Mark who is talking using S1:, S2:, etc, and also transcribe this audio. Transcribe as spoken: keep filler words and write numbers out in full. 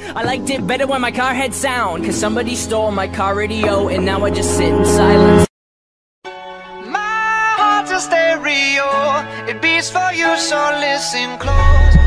S1: I liked it better when my car had sound, cause somebody stole my car radio, and now I just sit in silence.
S2: My heart's a stereo, it beats for you, so listen close.